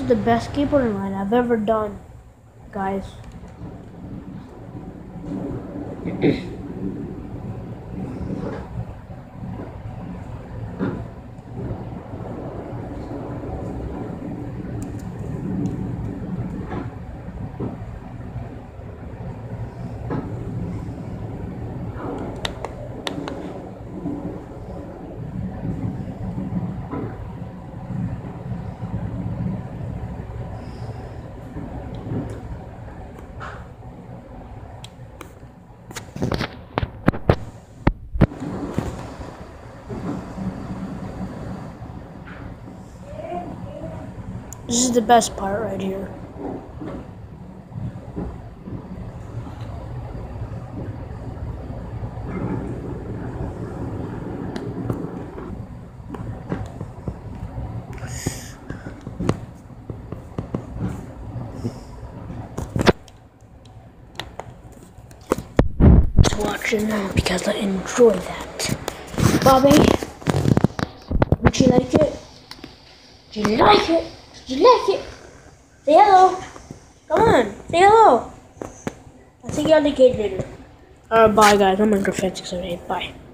the best skateboarding ride I've ever done, guys. This is the best part right here. Just watching because I enjoy that. Bobby, would you like it? Did you like it? Did you like it? Say hello. Come on, say hello. I'll see you on the gate later. Bye guys, I'm Minecraft Fan 678. Bye.